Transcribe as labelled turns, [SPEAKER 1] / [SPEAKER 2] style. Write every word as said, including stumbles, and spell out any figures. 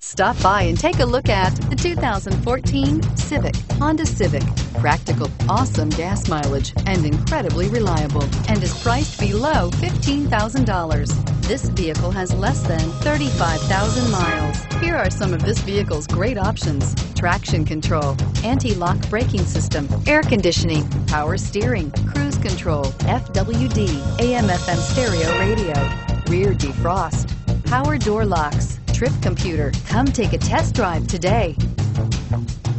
[SPEAKER 1] Stop by and take a look at the two thousand fourteen Civic, Honda Civic. Practical, awesome gas mileage, and incredibly reliable, and is priced below fifteen thousand dollars. This vehicle has less than thirty-five thousand miles. Here are some of this vehicle's great options: traction control, anti-lock braking system, air conditioning, power steering, cruise control, F W D, A M F M stereo radio, rear defrost, power door locks, trip computer. Come take a test drive today.